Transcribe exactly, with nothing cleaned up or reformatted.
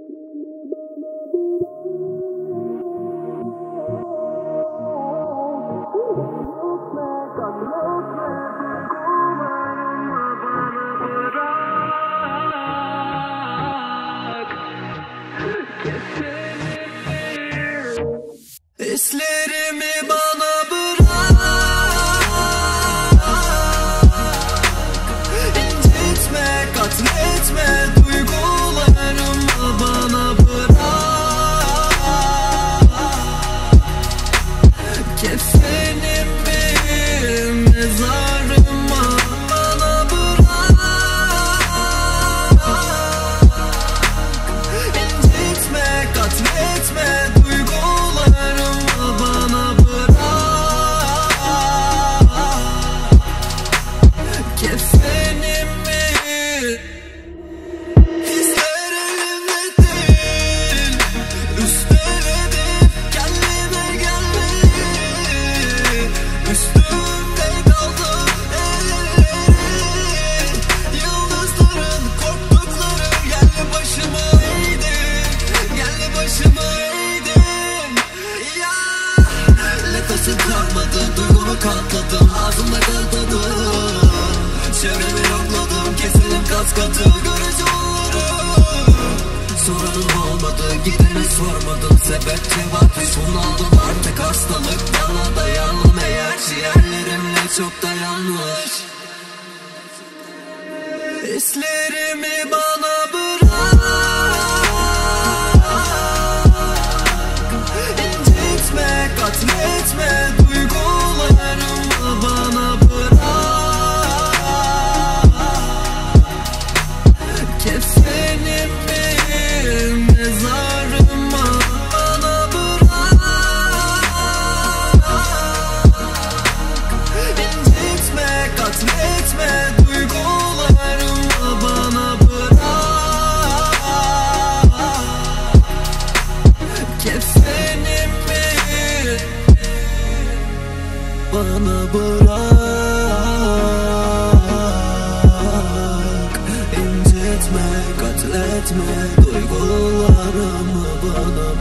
Hislerimi bana bırak, incitme, katletme, duygularımı bana bırak. Kefenim bir mezarıma bana bırak, incitme, katletme, duygularımı bana bırak. Kefenimi hisler elimde değil, üsteledim kendime gelmeyi, üstümde kaldı ellerin, yıldızların korktukları geldi başıma eğdim, geldi başıma eğdim. Ya nefesim kalmadı, duygumu katladım, ağzımda katladım, çevremi yokladım, keselim kas katı görücü onları. Soranın olmadı, gideni sormadım, sebep cevap hiç bunaldım, artık hastalık bana dayandım, eğer ciğerlerimle çok dayanmış. Hislerimi bana bırak, incitme, katletme, duygularımı bana bırak. Kefenim bir mezarıma bana bırak, incitme, katletme, duygularımı bana bırak. Kefenimi bana bırak, incitme, katletme, duygularımı bana bırak.